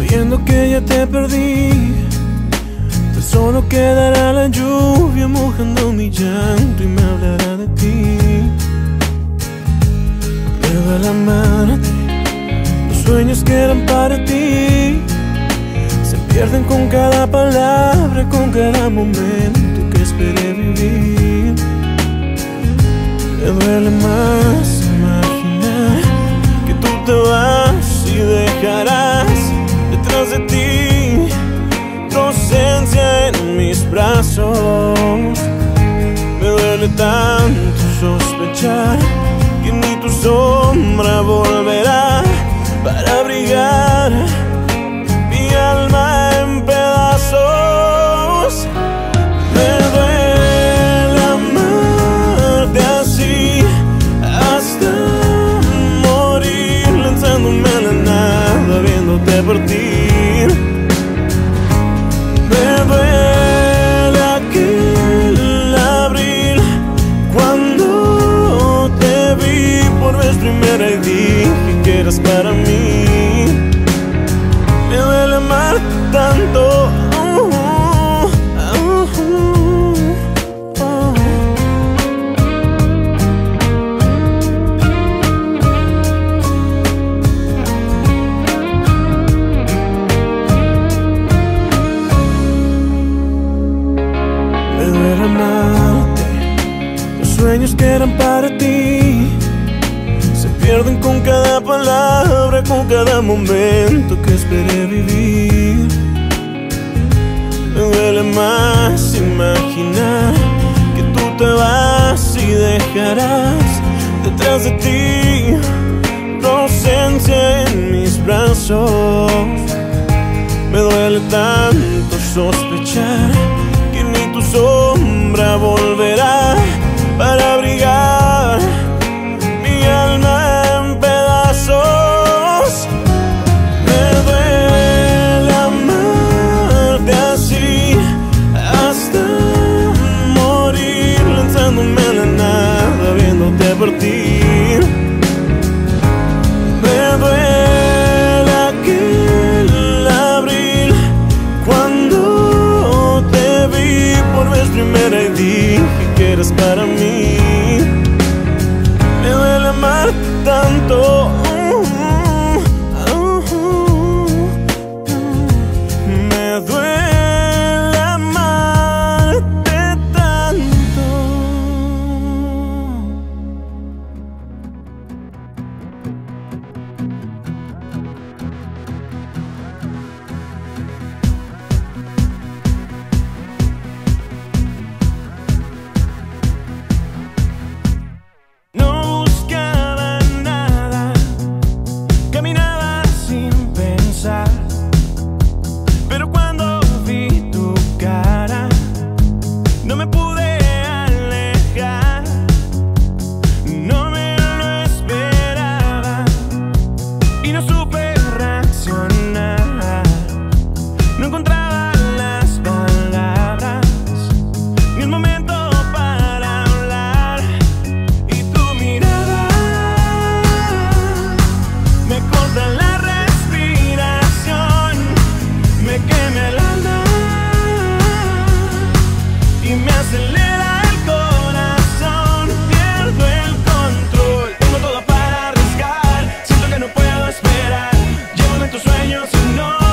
sabiendo que ya te perdí. Tan solo quedará la lluvia mojando mi llanto y me hablará de ti. Me duele amarte, los sueños que eran para ti se pierden con cada palabra, con cada momento que esperé vivir. Me duele más imaginar que tú te vas y dejarás detrás de ti tu ausencia en mis brazos. Me duele tanto sospechar que ni tu sombra volverá para abrigar mi alma en pedazos. Me duele amarte así hasta morir, lanzándome a la nada, viéndote partir. Me duele aquel abril cuando te vi por vez primera y dije que eras para mí. Me duele amar tanto. Me duele amarte, los sueños que eran para ti se pierden con cada palabra, con cada momento que esperé vivir. Me duele más imaginar que tú te vas y dejarás detrás de ti tu ausencia en mis brazos. Me duele tanto sospechar que ni tu sombra volverá para abrigar mi alma en pedazos. Me duele amarte así hasta morir, lanzándome a la nada, viéndote partir. Me duele aquel abril cuando te vi por vez primera y dije que eras para mí. Me duele amar tanto. Me duele amarte tanto. No buscaba nada, caminaba sin pensar, pero cuando vi tu cara no me pude alejar. No me lo esperaba y no supe reaccionar. No encontraba las palabras ni el momento para hablar. Y tu mirada me corta la respiración, me quema el alma y me acelera el corazón. Pierdo el control, tengo todo para arriesgar, siento que no puedo esperar. Llévame en tus sueños y no